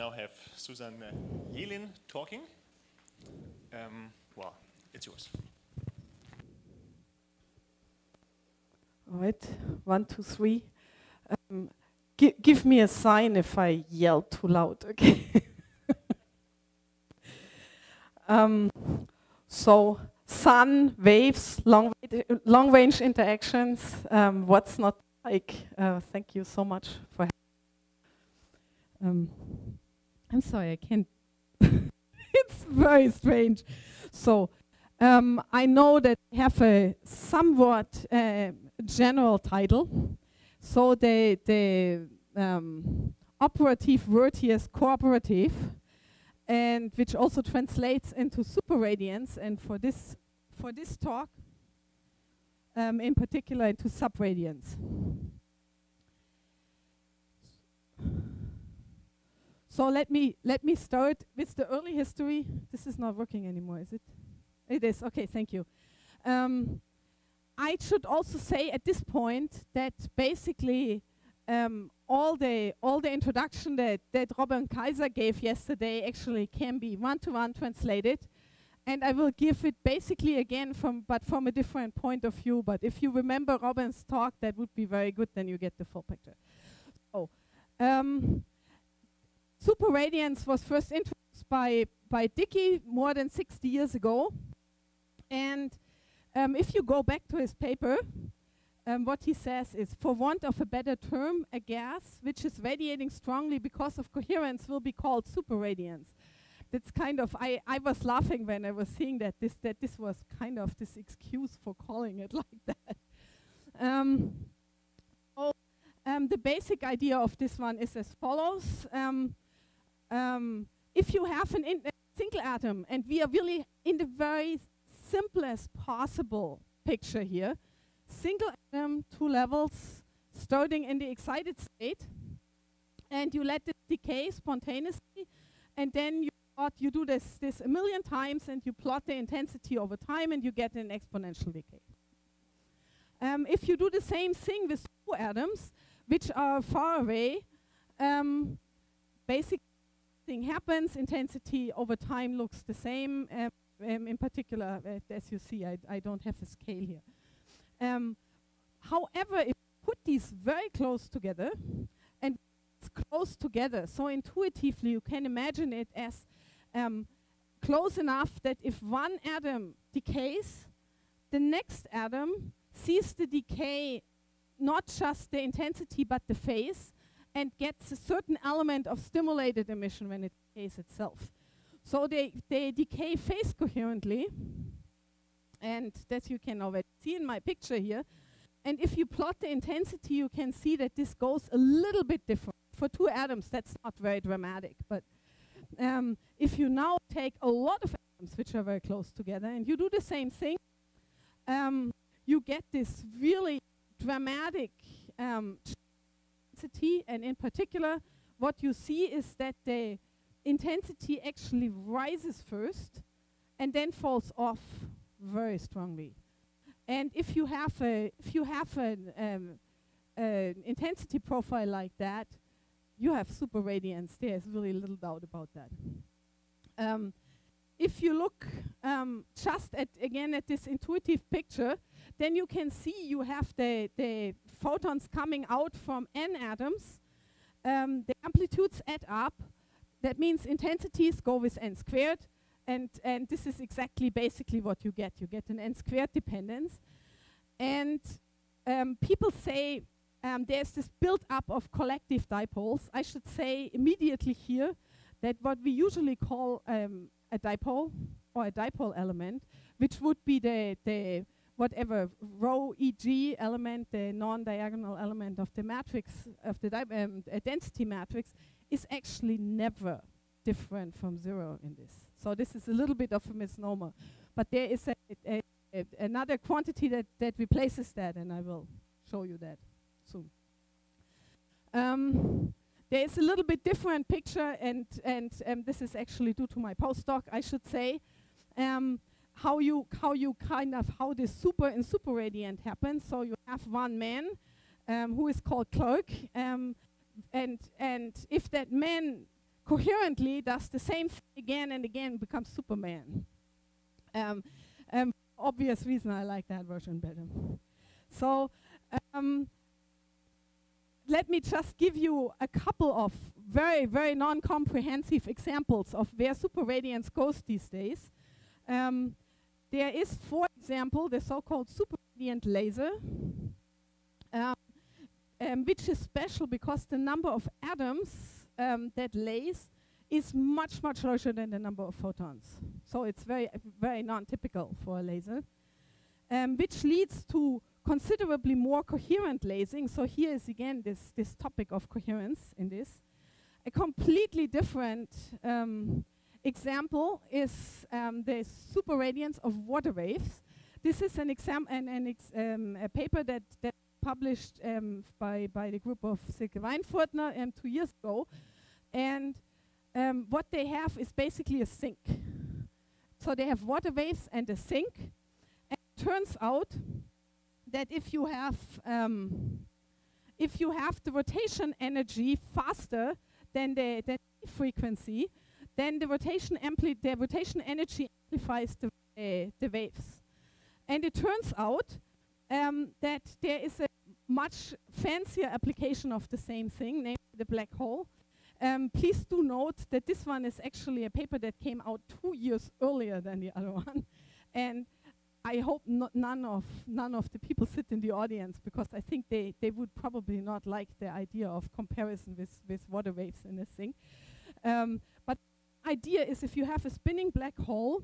now have Susan Jelin talking. Well, it's yours. All right, 1, 2, 3. Give me a sign if I yell too loud, okay? So, sun, waves, long-range interactions, what's not like? Thank you so much for I'm sorry, I can't. It's very strange. So, I know that I have a somewhat general title. So the operative word here is cooperative, and which also translates into superradiance, and for this talk, in particular into subradiance. So let me start with the early history. This is not working anymore, is it? It is. Okay, thank you. I should also say at this point that basically all the introduction that Robin Kaiser gave yesterday actually can be one-to-one translated, and I will give it basically again from a different point of view. But if you remember Robin's talk, that would be very good. Then you get the full picture. So, superradiance was first introduced by Dicke more than 60 years ago, and if you go back to his paper, what he says is, for want of a better term, a gas which is radiating strongly because of coherence will be called superradiance. That's kind of, I was laughing when I was seeing that this was kind of this excuse for calling it like that. The basic idea of this one is as follows. If you have a single atom, and we are really in the very simplest possible picture here, single atom, 2 levels, starting in the excited state, and you let it decay spontaneously, and then you do this a million times, and you plot the intensity over time, and you get an exponential decay. If you do the same thing with 2 atoms, which are far away, basic thing happens, intensity over time looks the same. In particular, as you see, I don't have a scale here. However, if you put these very close together, and it's close together, so intuitively you can imagine it as close enough that if one atom decays, the next atom sees the decay, not just the intensity but the phase, and gets a certain element of stimulated emission when it decays itself. So they decay phase coherently, and that you can already see in my picture here. And if you plot the intensity, you can see that this goes a little bit different. For 2 atoms, that's not very dramatic. But if you now take a lot of atoms which are very close together, and you do the same thing, you get this really dramatic intensity. And in particular, what you see is that the intensity actually rises first and then falls off very strongly. And if you have an intensity profile like that, you have superradiance. There's really little doubt about that. If you look just at this intuitive picture, then you can see you have the photons coming out from n atoms. The amplitudes add up. That means intensities go with n squared, and this is exactly basically what you get. You get an n squared dependence. And people say there's this build-up of collective dipoles. I should say immediately here that what we usually call a dipole or a dipole element, which would be the whatever rho EG element, the non-diagonal element of the matrix, of the density matrix, is actually never different from 0 in this. So this is a little bit of a misnomer. But there is another quantity that replaces that, and I will show you that soon. There is a little bit different picture, and this is actually due to my postdoc, I should say, how this super and superradiant happens. So you have one man who is called Clark, and if that man coherently does the same thing again and again, becomes Superman. Obvious reason I like that version better. So let me just give you a couple of very, very non-comprehensive examples of where superradiance goes these days. There is, for example, the so-called superradiant laser, which is special because the number of atoms that lays is much, much larger than the number of photons. So it's very, very non-typical for a laser, which leads to considerably more coherent lasing. So here is again this topic of coherence in this. A completely different example is the superradiance of water waves. This is an a paper that published by the group of Silke Weinfurtner 2 years ago. And what they have is basically a sink. So they have water waves and a sink. And it turns out that if you have the rotation energy faster than the frequency, then the rotation energy amplifies the waves. And it turns out that there is a much fancier application of the same thing, namely the black hole. Please do note that this one is actually a paper that came out 2 years earlier than the other one. And I hope none of the people sit in the audience, because I think they would probably not like the idea of comparison with water waves in a sink. But the idea is, if you have a spinning black hole,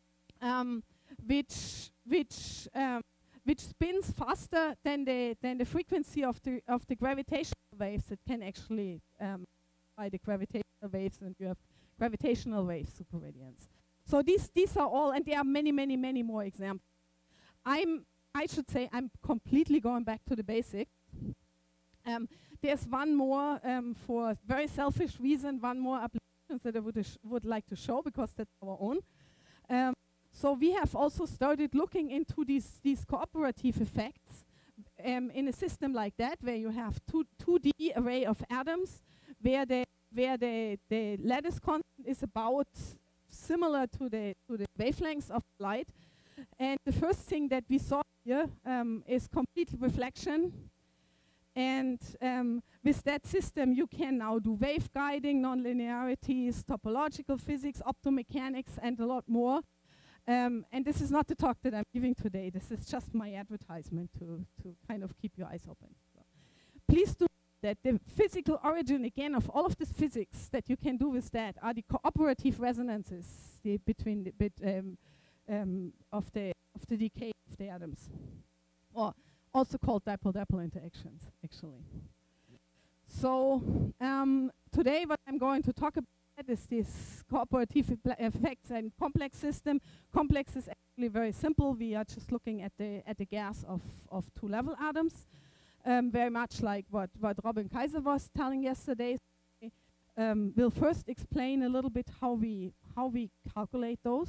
which spins faster than the frequency of the gravitational waves, it can actually by the gravitational waves, and you have gravitational wave superradiance. So these are all, and there are many more examples. I should say I'm completely going back to the basics. There's one more, for a very selfish reason, one more application that I would like to show, because that's our own. So we have also started looking into these cooperative effects in a system like that, where you have 2D array of atoms, where the lattice constant is about similar to the wavelengths of light. And the first thing that we saw here is complete reflection. And with that system, you can now do wave guiding, nonlinearities, topological physics, optomechanics, and a lot more. And this is not the talk that I'm giving today. This is just my advertisement to kind of keep your eyes open. So please do that the physical origin, again, of all of this physics that you can do with that are the cooperative resonances between the of the decay of the atoms, or also called dipole-dipole interactions, actually. So today, what I'm going to talk about is this cooperative effects and complex system. Complex is actually very simple. We are just looking at the gas of two-level atoms. Very much like what Robin Kaiser was telling yesterday. We'll first explain a little bit how we calculate those.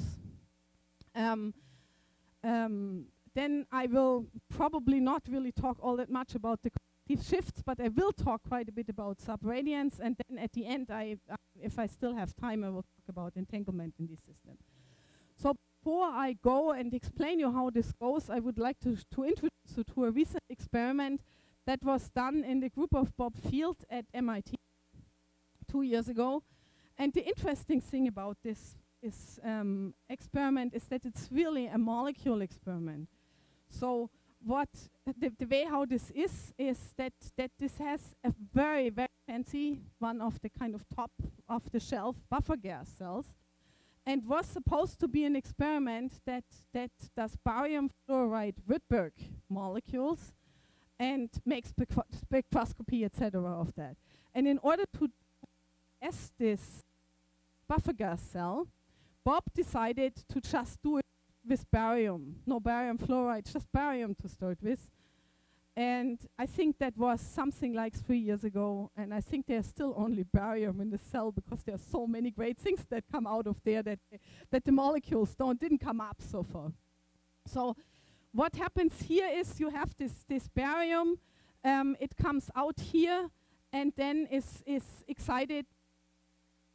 Then I will probably not really talk all that much about the cooperative shifts, but I will talk quite a bit about subradiance, and then at the end, if I still have time, I will talk about entanglement in this system. So before I go and explain you how this goes, I would like to introduce you to a recent experiment that was done in the group of Bob Field at MIT 2 years ago. And the interesting thing about this experiment is that it's really a molecule experiment. So what the way how this is that this has a very, very fancy, one of the kind of top of the shelf buffer gas cells, and was supposed to be an experiment that does barium fluoride Rydberg molecules and makes spectroscopy, etc. of that. And in order to test this buffer gas cell, Bob decided to just do it with barium. No barium fluoride, just barium to start with. And I think that was something like 3 years ago, and I think there's still only barium in the cell, because there are so many great things that come out of there that the molecules didn't come up so far. So what happens here is you have this barium, it comes out here, and then is excited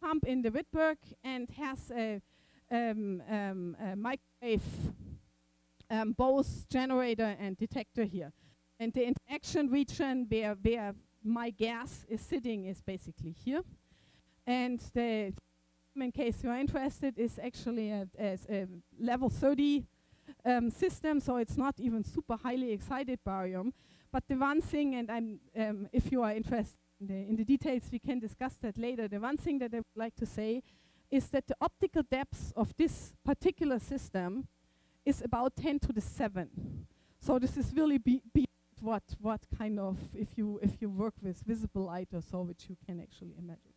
pump in the Rydberg and has a microwave both generator and detector here. And the interaction region where my gas is sitting is basically here. And the, in case you're interested, is actually a level 30 system, so it's not even super highly excited barium. But the one thing, and if you are interested in the details, we can discuss that later. The one thing that I would like to say is that the optical depth of this particular system is about 10 to the 7. So this is really beyond what kind of, if you work with visible light or so, which you can actually imagine.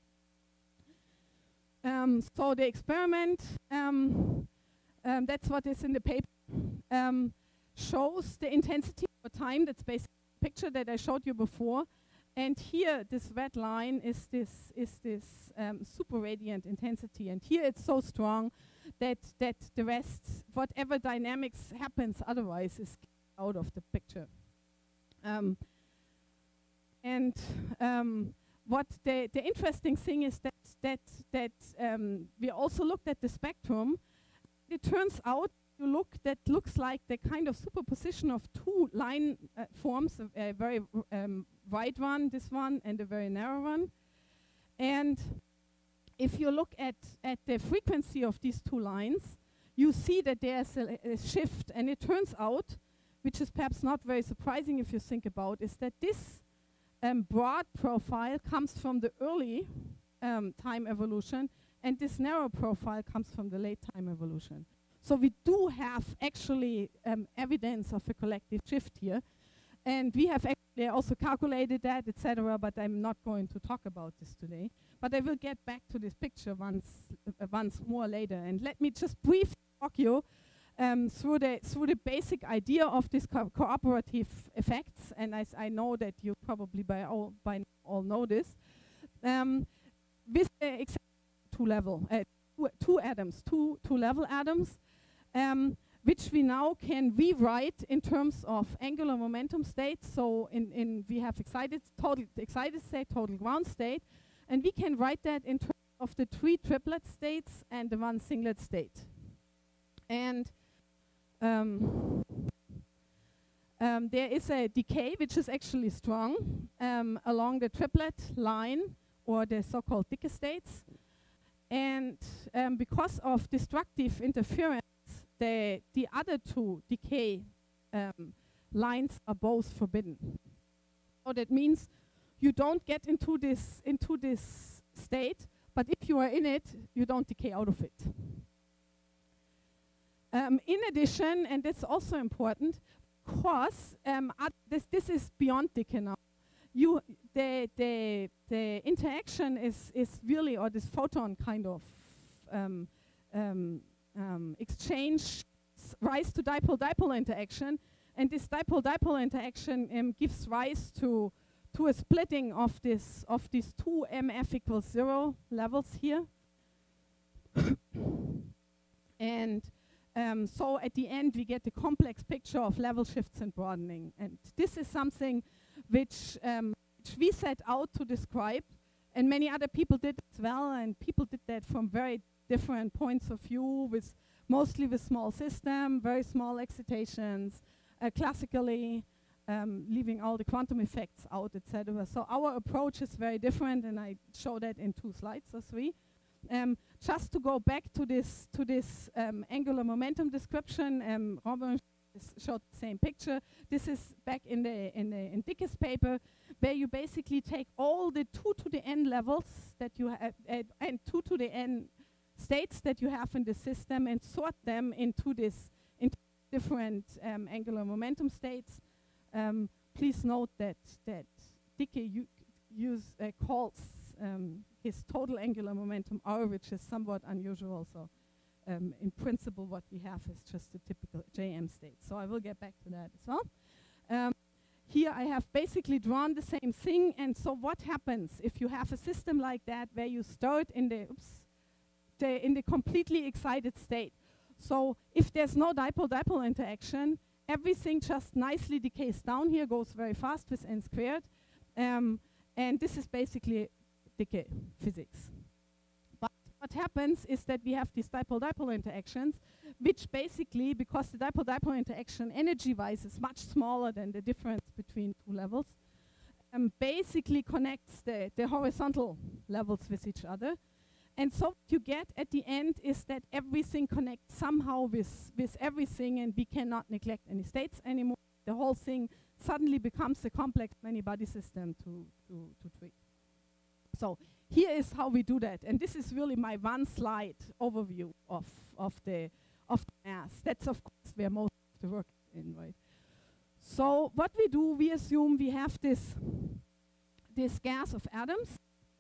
So the experiment, that's what is in the paper, shows the intensity over time. That's basically the picture that I showed you before. And here, this red line is this super radiant intensity. And here it's so strong that the rest, whatever dynamics happens otherwise, is out of the picture. What the interesting thing is that we also looked at the spectrum. It turns out that looks like the kind of superposition of two line forms, a very wide one, this one, and a very narrow one. And if you look at the frequency of these two lines, you see that there's a shift. And it turns out, which is perhaps not very surprising if you think about, is that this broad profile comes from the early time evolution, and this narrow profile comes from the late time evolution. So we do have actually evidence of a collective shift here. And we have actually also calculated that, etc., but I'm not going to talk about this today. But I will get back to this picture once more later. And let me just briefly walk you through the basic idea of this cooperative effects. And as I know that you probably by all know this, with the two level atoms, which we now can rewrite in terms of angular momentum states. So we have total excited state, total ground state, and we can write that in terms of the 3 triplet states and the 1 singlet state. And there is a decay which is actually strong along the triplet line, or the so-called Dicke states. And because of destructive interference, the other 2 decay lines are both forbidden. So that means you don't get into this state, but if you are in it, you don't decay out of it. In addition, and that's also important, because this is beyond decay now. The interaction is really, or this photon kind of exchange rise to dipole-dipole interaction, and this dipole-dipole interaction gives rise to a splitting of these 2 MF equals 0 levels here. And so at the end we get the complex picture of level shifts and broadening. And this is something which we set out to describe, and many other people did as well, and people did that from very different points of view, mostly with small system, very small excitations, classically leaving all the quantum effects out, etc. So our approach is very different, and I show that in 2 slides or 3. Just to go back to this angular momentum description, Robin showed the same picture. This is back in Dicke's paper, where you basically take all the 2 to the n levels that you have and 2 to the n states that you have in the system, and sort them into different angular momentum states. Please note that Dicke calls his total angular momentum R, which is somewhat unusual. So in principle, what we have is just a typical JM state. So I will get back to that as well. Here I have basically drawn the same thing. And so what happens if you have a system like that, where you start in the completely excited state? So if there's no dipole-dipole interaction, everything just nicely decays down here, goes very fast with n squared. And this is basically Dicke physics. happens is that we have these dipole-dipole interactions, which basically, because the dipole-dipole interaction energy-wise is much smaller than the difference between two levels, basically connects the horizontal levels with each other. And so what you get at the end is that everything connects somehow with everything, and we cannot neglect any states anymore. The whole thing suddenly becomes a complex many-body system to treat. So here is how we do that. And this is really my one slide overview of the mass. That's, of course, where most of the work is in, right? So what we do, we assume we have this gas of atoms,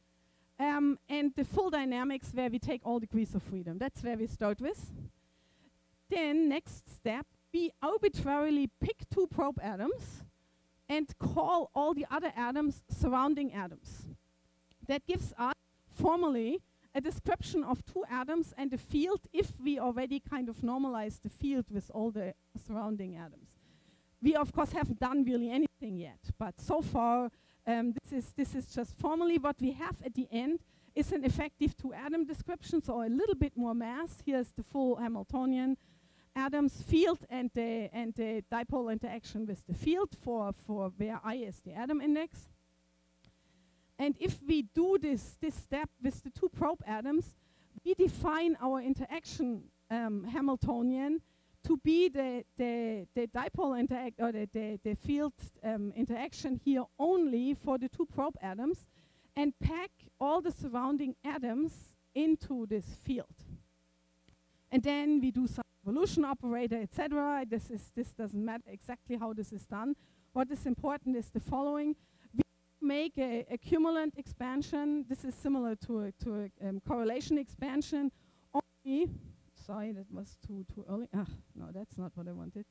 and the full dynamics where we take all degrees of freedom. That's where we start with. Then, next step, we arbitrarily pick two probe atoms and call all the other atoms surrounding atoms. That gives us, formally, a description of two atoms and a field if we already kind of normalize the field with all the surrounding atoms. We, of course, haven't done really anything yet, but so far, this is just formally what we have at the end is an effective two-atom description, so a little bit more mass. Here's the full Hamiltonian atoms field and the dipole interaction with the field for where I is the atom index. And if we do this step with the two probe atoms, we define our interaction Hamiltonian to be the dipole interact or the field interaction here only for the two probe atoms, and pack all the surrounding atoms into this field. And then we do some evolution operator, etc. This doesn't matter exactly how this is done. What is important is the following: we make a cumulant expansion. This is similar to a correlation expansion. Only, sorry, that was too early. No, that's not what I wanted.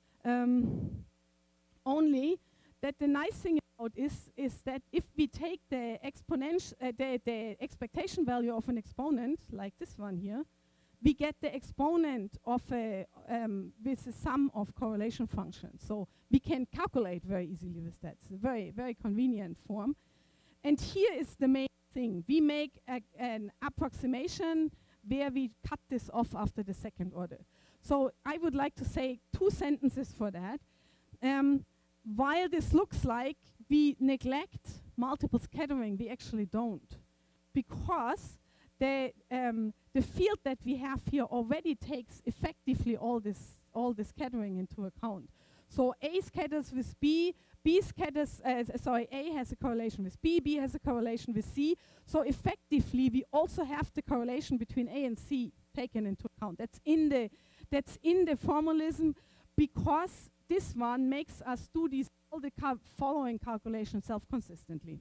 Only that the nice thing about is that if we take the exponential, the expectation value of an exponent, like this one here, we get the exponent of with the sum of correlation functions. So we can calculate very easily with that. It's a very, very convenient form. And here is the main thing. We make an approximation where we cut this off after the second order. So I would like to say 2 sentences for that. While this looks like we neglect multiple scattering, we actually don't. Because the field that we have here already takes effectively all this scattering into account. So A scatters with B, B scatters, A has a correlation with B, B has a correlation with C. So effectively, we also have the correlation between A and C taken into account. That's in the formalism, because this one makes us do all the following calculations self-consistently.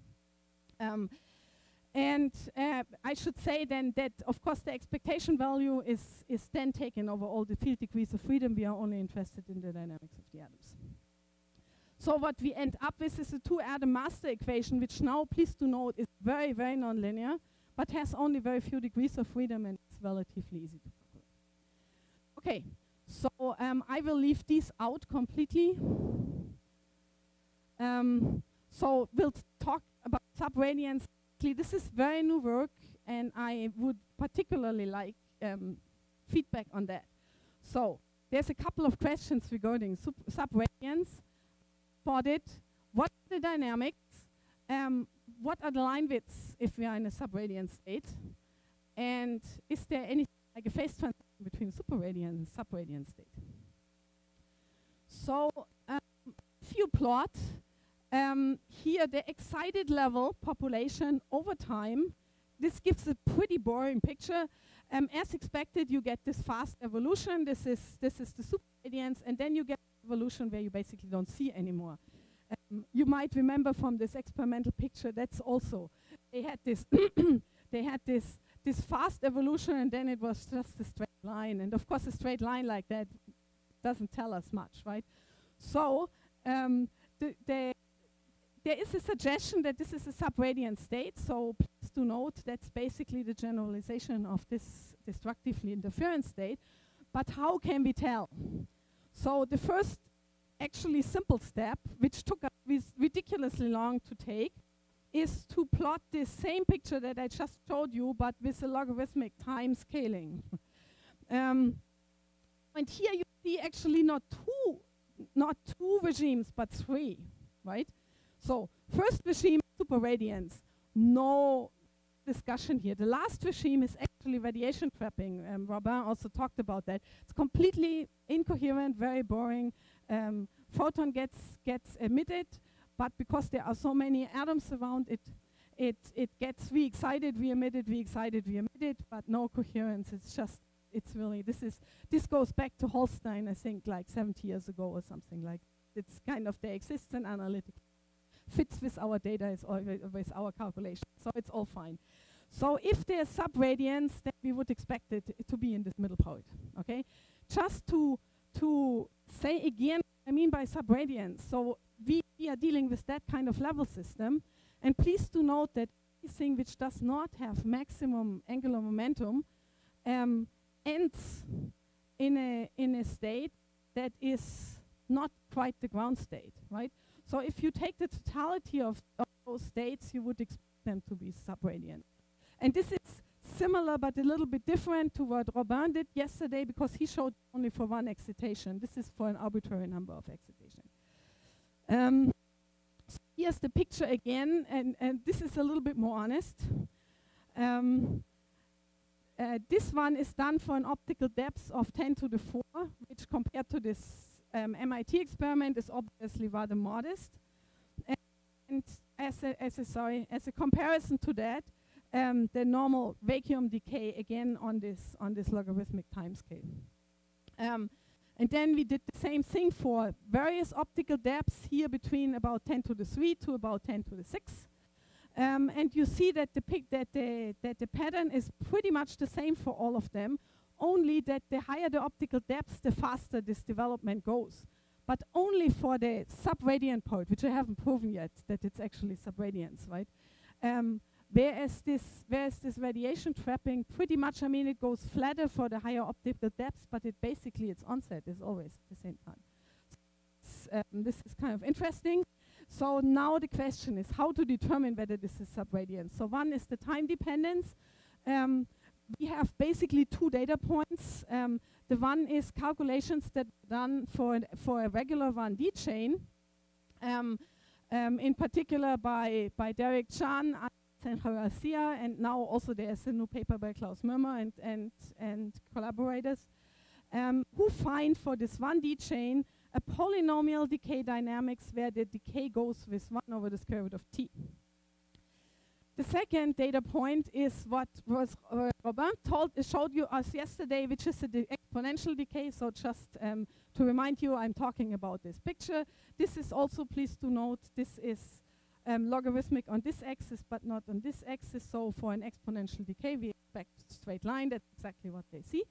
And I should say then that, of course, the expectation value is then taken over all the field degrees of freedom. We are only interested in the dynamics of the atoms. So what we end up with is a two-atom master equation, which now, please do note, is very, very nonlinear, but has only very few degrees of freedom, and it's relatively easy to calculate. Okay, so I will leave these out completely. So we'll talk about subradiance. This is very new work, and I would particularly like feedback on that. So there's a couple of questions regarding subradiance. Spotted, what are the dynamics? What are the line widths if we are in a subradiant state? And is there anything like a phase transition between superradiant and subradiant state? So if you plot here the excited level population over time, this gives a pretty boring picture. As expected, you get this fast evolution. This is the superradiance, and then you get evolution where you basically don't see anymore. You might remember from this experimental picture, that's also, they had this this fast evolution, and then it was just a straight line. And of course, a straight line like that doesn't tell us much, right? So there is a suggestion that this is a subradiant state. So please do note that's basically the generalization of this destructively interferent state. But how can we tell? So the first actually simple step, which took us ridiculously long to take, is to plot this same picture that I just showed you, but with a logarithmic time scaling. And here you see actually not two regimes, but three, right? So first regime, superradiance. No discussion here. The last regime is actually radiation trapping. Robin also talked about that. It's completely incoherent, very boring. Photon gets emitted, but because there are so many atoms around it gets re-excited, re-emitted, re-excited, re-emitted, but no coherence. It's really, this goes back to Holstein, I think, like 70 years ago or something like. It's kind of, there exists an analytic, fits with our data, with our calculations, so it's all fine. So if there's subradiance, then we would expect it to be in this middle point, okay? Just to say again what I mean by subradiance. So we are dealing with that kind of level system, and please do note that anything which does not have maximum angular momentum ends in a state that is not quite the ground state, right? So if you take the totality of those states, you would expect them to be subradiant. And this is similar but a little bit different to what Robin did yesterday, because he showed only for one excitation. This is for an arbitrary number of excitation. So here's the picture again, and this is a little bit more honest. This one is done for an optical depth of 10 to the 4, which compared to this MIT experiment is obviously rather modest. And as a comparison to that, the normal vacuum decay again on this logarithmic timescale. And then we did the same thing for various optical depths here between about 10 to the 3 to about 10 to the 6. And you see that the pattern is pretty much the same for all of them, only that the higher the optical depth, the faster this development goes. But only for the subradiant part, which I haven't proven yet that it's actually subradiance, right? Whereas this radiation trapping, pretty much, I mean, it goes flatter for the higher optical depths, but its onset is always at the same time. So this is kind of interesting. So now the question is how to determine whether this is subradiance. So one is the time dependence. We have basically two data points. The one is calculations that are done for a regular 1D chain, in particular by Derek Chan and Garcia, and now also there's a new paper by Klaus Mömer and collaborators, who find for this 1D chain a polynomial decay dynamics where the decay goes with 1 over the square root of t. The second data point is what Robin showed you us yesterday, which is the exponential decay. So just to remind you, I'm talking about this picture. This is also, please do note, this is logarithmic on this axis, but not on this axis. So for an exponential decay, we expect straight line. That's exactly what they see.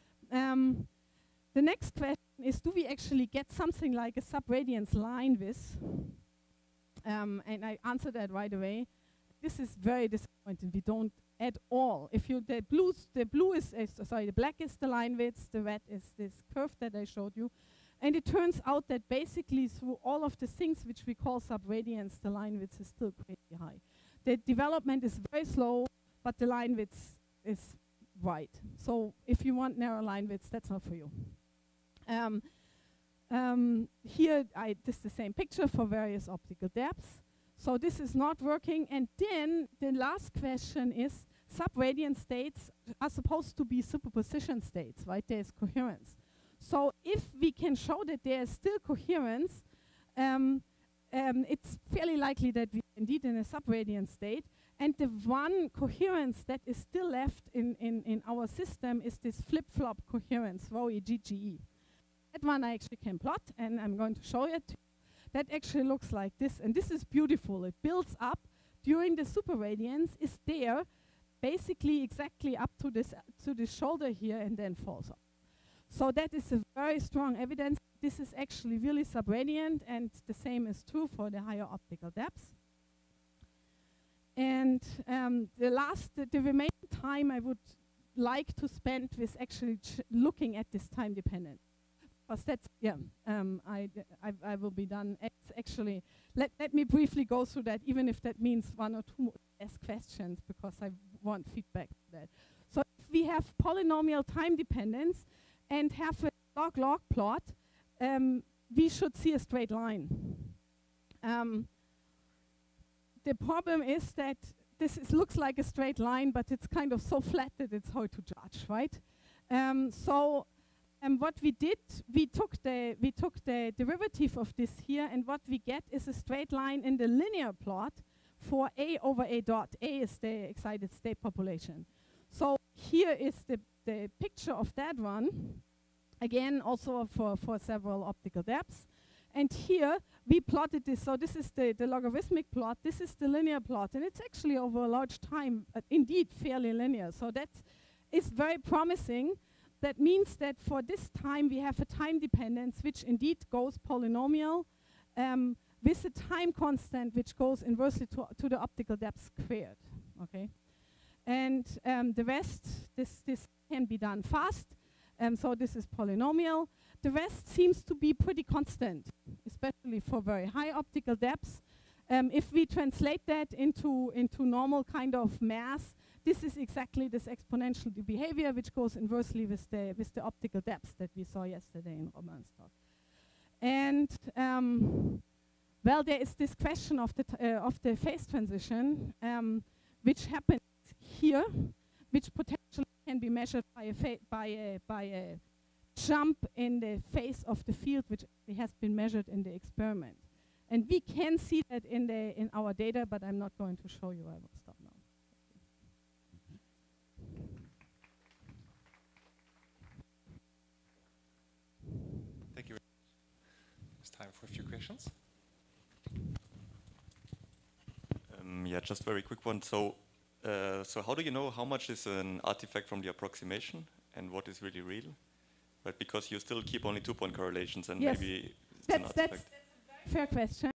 The next question is, do we actually get something like a subradiance line with? And I answered that right away. This is very disappointing. We don't at all. If you the black is the line width, the red is this curve that I showed you, and it turns out that basically through all of the things which we call subradiance, the line width is still pretty high. The development is very slow, but the line width is wide. So if you want narrow line widths, that's not for you. Here, this is the same picture for various optical depths. So this is not working. And then the last question is, subradiant states are supposed to be superposition states, right? There's coherence. So if we can show that there's still coherence, it's fairly likely that we're indeed in a subradiant state. And the one coherence that is still left in our system is this flip-flop coherence, ρe GGE. That one I actually can plot, and I'm going to show it. That actually looks like this, and this is beautiful. It builds up during the superradiance, is there, basically exactly up to this shoulder here, and then falls off. So that is a very strong evidence. This is actually really subradiant, and the same is true for the higher optical depths. And the remaining time I would like to spend with actually looking at this time dependence. because that's, yeah, I will be done. Actually, let me briefly go through that, even if that means one or two less questions, because I want feedback to that. So if we have polynomial time dependence and have a log-log plot, we should see a straight line. The problem is that looks like a straight line, but it's kind of so flat that it's hard to judge, right? What we did, we took the derivative of this here, and what we get is a straight line in the linear plot for A over A dot. A is the excited state population. So here is the picture of that one, again also for several optical depths. And here we plotted this, so this is the logarithmic plot, this is the linear plot, and it's actually over a large time, indeed fairly linear. So that is very promising. That means that for this time we have a time dependence which indeed goes polynomial with a time constant which goes inversely to the optical depth squared. Okay, and the rest, this can be done fast. So this is polynomial. The rest seems to be pretty constant, especially for very high optical depths. If we translate that into normal kind of mass, this is exactly this exponential behavior which goes inversely with the optical depths that we saw yesterday in Roman's talk. And well, there is this question of the phase transition, which happens here, which potentially can be measured by a jump in the phase of the field, which has been measured in the experiment. And we can see that in our data, but I'm not going to show you. I will stop now. Thank you. It's time for a few questions. Yeah, just very quick one. So how do you know how much is an artifact from the approximation and what is really real? But because you still keep only 2-point correlations, and yes, maybe it's that's a very fair question.